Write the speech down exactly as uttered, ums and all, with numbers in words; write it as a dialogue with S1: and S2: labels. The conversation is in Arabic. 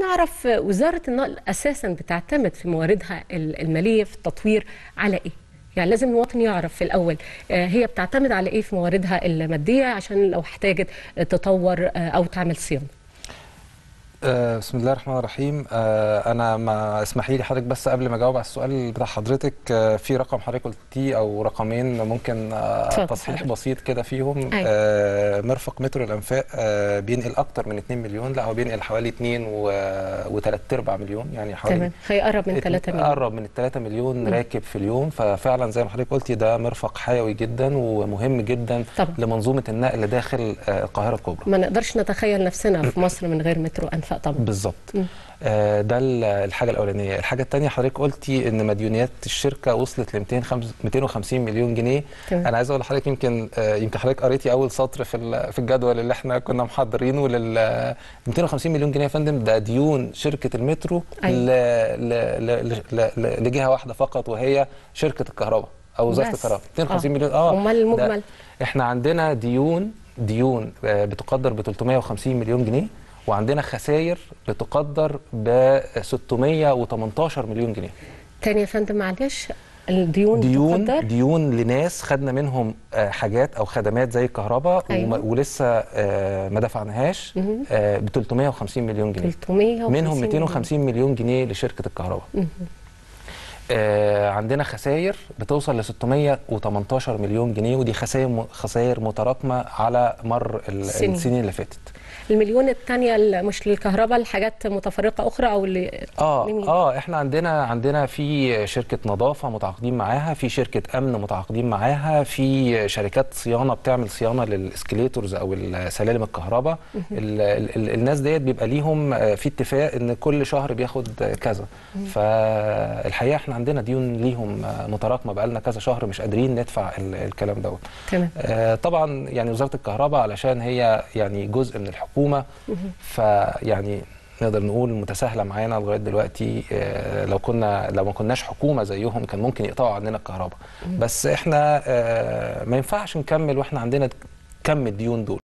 S1: نعرف وزارة النقل أساسا بتعتمد في مواردها المالية في التطوير على إيه؟ يعني لازم المواطن يعرف في الأول هي بتعتمد على إيه في مواردها المادية عشان لو احتاجت تطور أو تعمل صيانة.
S2: آه بسم الله الرحمن الرحيم. آه انا ما اسمحي لي حضرتك بس قبل ما اجاوب على السؤال بتاع حضرتك، آه في رقم حضرتك قلتيه او رقمين ممكن آه تصحيح بسيط كده فيهم. آه مرفق مترو الانفاق آه بينقل اكتر من اتنين مليون، لا هو بينقل حوالي اتنين وثلاث ارباع مليون، يعني حوالي
S1: تمام هيقرب من ثلاثة مليون،
S2: قرب من الثلاثة مليون م. راكب في اليوم. ففعلا زي ما حضرتك قلتي ده مرفق حيوي جدا ومهم جدا طبعا لمنظومه النقل داخل آه القاهره الكبرى.
S1: ما نقدرش نتخيل نفسنا في مصر من غير مترو انفاق طبعا.
S2: بالظبط. آه ده الحاجه الاولانيه. الحاجه الثانيه حضرتك قلتي ان مديونيات الشركه وصلت ل مئتين وخمسين مليون جنيه. تمام. انا عايز اقول لحضرتك يمكن آه يمكن حضرتك قريتي اول سطر في في الجدول اللي احنا كنا محضرينه لل مئتين وخمسين مليون جنيه يا فندم. ده ديون شركه المترو. أيوة. لجهه واحده فقط وهي شركه الكهرباء او وزاره الكهرباء. مئتين وخمسين مليون. اه
S1: امال المجمل؟
S2: احنا عندنا ديون ديون بتقدر ب ثلاثمئة وخمسين مليون جنيه، وعندنا خسائر بتقدر ب ستمئة وثمانية عشر مليون جنيه.
S1: تاني يا فندم معلش، الديون
S2: ديون
S1: بتقدر
S2: ديون لناس خدنا منهم حاجات او خدمات زي الكهرباء. أيوة. ولسه ما دفعناهاش ب ثلاثمئة وخمسين مليون جنيه.
S1: ثلاثمئة وخمسين
S2: منهم مئتين وخمسين مليون جنيه لشركه الكهرباء. آه عندنا خسائر بتوصل ل ستمئة وثمانية عشر مليون جنيه، ودي خسائر خسائر متراكمه على مر السنين, السنين اللي فاتت.
S1: المليون الثانيه مش للكهرباء، الحاجات متفرقه اخرى او اللي
S2: اه لمين؟ اه احنا عندنا عندنا في شركه نظافه متعاقدين معاها، في شركه امن متعاقدين معاها، في شركات صيانه بتعمل صيانه للاسكليتورز او السلالم الكهرباء. ال ال الناس ديت بيبقى ليهم في اتفاق ان كل شهر بياخد كذا. فالحقيقه احنا عندنا ديون ليهم متراكمه بقالنا كذا شهر مش قادرين ندفع الكلام دوت.
S1: تمام.
S2: آه طبعا يعني وزاره الكهرباء علشان هي يعني جزء من الحكومه، فيعني نقدر نقول متساهله معانا لغايه دلوقتي. آه لو كنا لو ما كناش حكومه زيهم كان ممكن يقطعوا عننا الكهرباء. بس احنا آه ما ينفعش نكمل واحنا عندنا كم الديون دول.